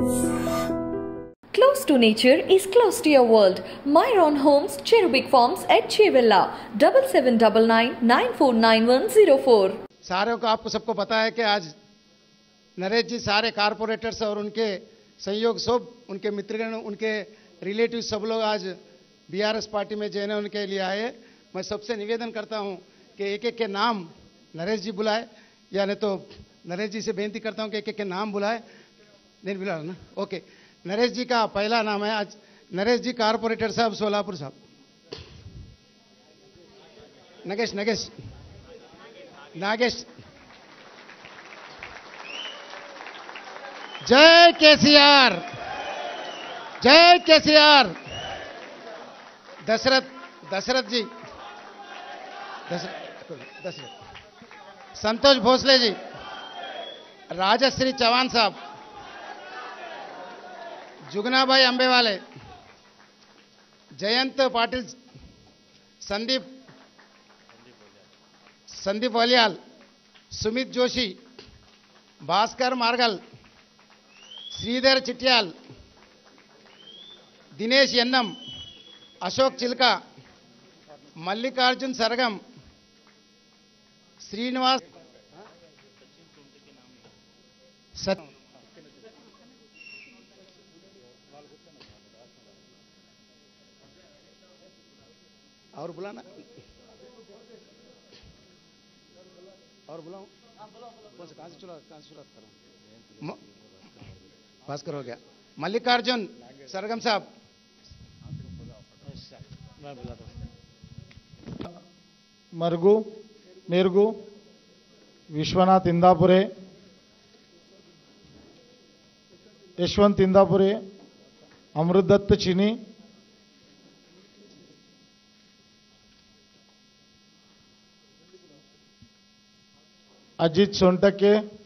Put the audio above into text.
Close to nature is close to your world. Myron Homes, Cherubic Farms at Chevilla, 7799949104. सारों को आपको सबको पता है कि आज नरेश जी सारे कारपोरेटर्स और उनके सहयोग सब उनके मित्रगण उनके रिलेटिव सब लोग आज बीआरएस पार्टी में जॉइन होने के लिए आए। मैं सबसे निवेदन करता हूं कि एक एक के नाम नरेश जी बुलाए, या नहीं तो नरेश जी से बेनती करता हूं कि एक एक के नाम बुलाए। नहीं बुला ना, ओके। नरेश जी का पहला नाम है आज नरेश जी कारपोरेटर साहब सोलापुर साहब। नागेश नागेश नागेश। जय केसीआर, जय केसीआर। दशरथ दशरथ जी, दशरथ संतोष भोसले जी, राजश्री चौहान साहब, जुगना भाई अंबेवाले, जयंत पाटिल, संदीप वलियाल, सुमित जोशी, भास्कर मार्गल, श्रीधर चिट्याल, दिनेश यन्नम, अशोक चिल्का, मल्लिकार्जुन सरगम, श्रीनिवास और बुलाना और बुलाऊं कौन से कहां से शुरुआत करूं? भास्कर हो गया। मल्लिकार्जुन सरगम साहब, मरगू मेरगू, विश्वनाथ इंदापुरे, यशवंत इंदापुरे, अमृतदत्त चिनी, अजित सोनटके,